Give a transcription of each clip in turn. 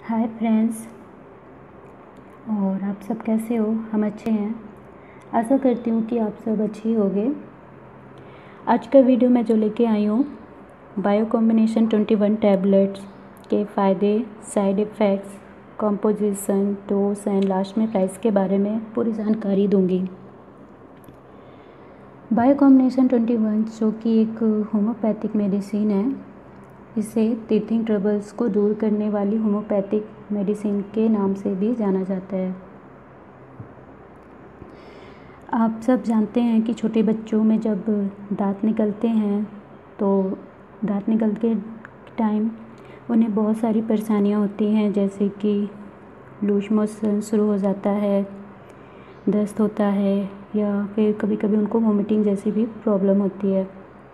Hi friends, और आप सब कैसे हो। हम अच्छे हैं। आशा करती हूँ कि आप सब अच्छे ही होंगे। आज का वीडियो मैं जो लेके आई हूँ, बायो कॉम्बिनेशन 21 टैबलेट्स के फ़ायदे, side effects, composition, dose and last में प्राइस के बारे में पूरी जानकारी दूँगी। बायो कॉम्बिनेशन 21 जो कि एक होम्योपैथिक मेडिसिन है, इसे टीथिंग ट्रबल्स को दूर करने वाली होम्योपैथिक मेडिसिन के नाम से भी जाना जाता है। आप सब जानते हैं कि छोटे बच्चों में जब दांत निकलते हैं तो दांत निकलते टाइम उन्हें बहुत सारी परेशानियां होती हैं, जैसे कि लूज मोशन शुरू हो जाता है, दस्त होता है, या फिर कभी कभी उनको वोमिटिंग जैसी भी प्रॉब्लम होती है।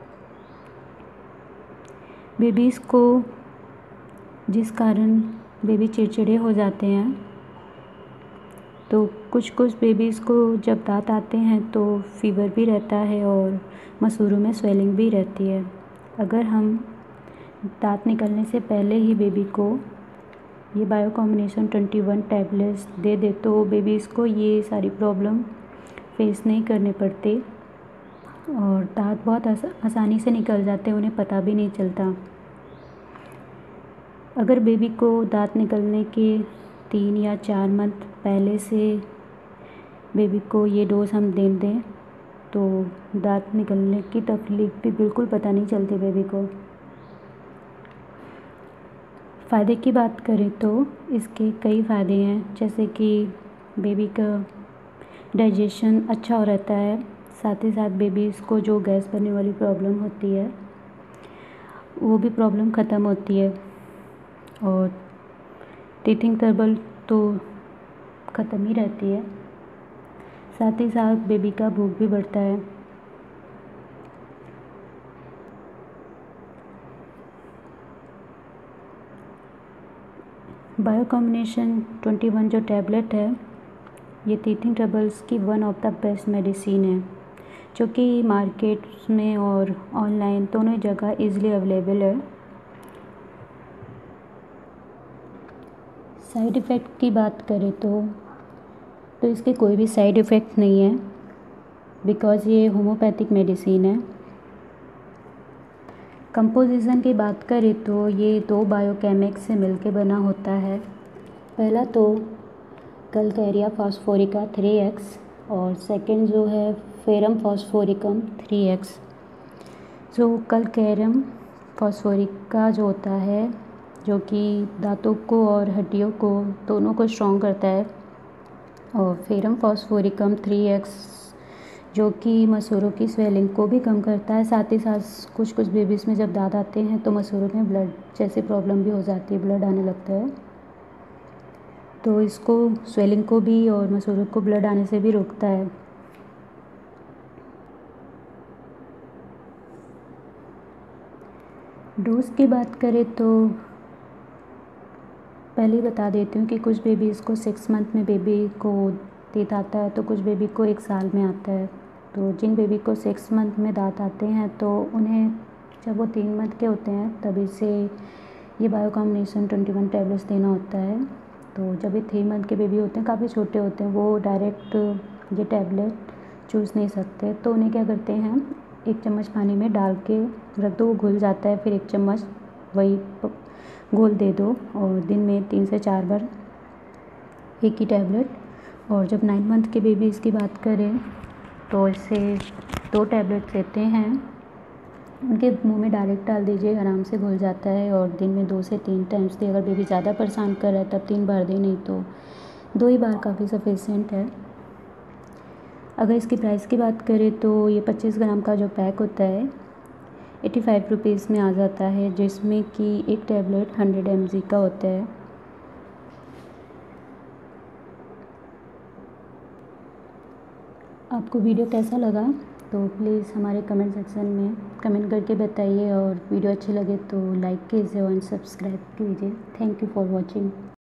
बेबीज़ को जिस कारण बेबी चिड़चिड़े हो जाते हैं, तो कुछ बेबीज़ को जब दांत आते हैं तो फीवर भी रहता है और मसूड़ों में स्वेलिंग भी रहती है। अगर हम दांत निकलने से पहले ही बेबी को ये बायो कॉम्बिनेशन 21 टैबलेट्स दे दे तो बेबीज़ को ये सारी प्रॉब्लम फेस नहीं करने पड़ते और दांत बहुत आसानी से निकल जाते हैं, उन्हें पता भी नहीं चलता। अगर बेबी को दांत निकलने के 3 या 4 मंथ पहले से बेबी को ये डोज हम दे दें तो दांत निकलने की तकलीफ भी बिल्कुल पता नहीं चलती बेबी को। फ़ायदे की बात करें तो इसके कई फ़ायदे हैं, जैसे कि बेबी का डाइजेशन अच्छा हो रहता है, साथ ही साथ बेबीज़ को जो गैस बनने वाली प्रॉब्लम होती है वो भी प्रॉब्लम ख़त्म होती है, और टीथिंग ट्रबल तो ख़त्म ही रहती है। साथ ही साथ बेबी का भूख भी बढ़ता है। बायो कॉम्बिनेशन 21 जो टैबलेट है, ये टीथिंग ट्रबल्स की one of the best medicine है, जो कि मार्केट में और ऑनलाइन दोनों जगह इजीली अवेलेबल है। साइड इफ़ेक्ट की बात करें तो इसके कोई भी साइड इफ़ेक्ट नहीं है, बिकॉज़ ये होम्योपैथिक मेडिसिन है। कंपोजिशन की बात करें तो ये 2 बायोकेमिक्स से मिलकर बना होता है। पहला तो कलकैरिया फॉस्फोरिका 3x और सेकंड जो है फेरम फॉस्फोरिकम 3x। जो कलकैरियम फॉस्फोरिका जो होता है, जो कि दांतों को और हड्डियों को दोनों को स्ट्रॉन्ग करता है, और फेरम फॉस्फोरिकम 3x जो कि मसूड़ों की स्वेलिंग को भी कम करता है। साथ ही साथ कुछ बेबीज़ में जब दांत आते हैं तो मसूड़ों में ब्लड जैसी प्रॉब्लम भी हो जाती है, ब्लड आने लगता है, तो इसको स्वेलिंग को भी और मसूड़ों को ब्लड आने से भी रोकता है। डोज की बात करें तो पहले ही बता देती हूँ कि कुछ बेबीज़ को 6 मंथ में बेबी को दांत आता है, तो कुछ बेबी को 1 साल में आता है। तो जिन बेबी को 6 मंथ में दांत आते हैं तो उन्हें जब वो 3 मंथ के होते हैं तभी से ये बायो कॉम्बिनेशन 21 टैबलेट्स देना होता है। तो जब ये 3 मंथ के बेबी होते हैं, काफ़ी छोटे होते हैं, वो डायरेक्ट ये टैबलेट चूज़ नहीं सकते, तो उन्हें क्या करते हैं, 1 चम्मच पानी में डाल के रख दो, वो घुल जाता है, फिर 1 चम्मच वही घोल दे दो, और दिन में 3 से 4 बार एक ही टैबलेट। और जब 9 मंथ के बेबीज़ की बात करें तो इसे 2 टैबलेट देते हैं, उनके मुंह में डायरेक्ट डाल दीजिए, आराम से घुल जाता है, और दिन में 2 से 3 टाइम्स दें। अगर बेबी ज़्यादा परेशान कर रहा है तब 3 बार दें, नहीं तो 2 ही बार काफ़ी सफिशिएंट है। अगर इसकी प्राइस की बात करें तो ये 25 ग्राम का जो पैक होता है 85 रुपीज़ में आ जाता है, जिसमें कि एक टैबलेट 100 mg का होता है। आपको वीडियो कैसा लगा तो प्लीज़ हमारे कमेंट सेक्शन में कमेंट करके बताइए, और वीडियो अच्छी लगे तो लाइक कीजिए और सब्सक्राइब कीजिए। Thank you for watching.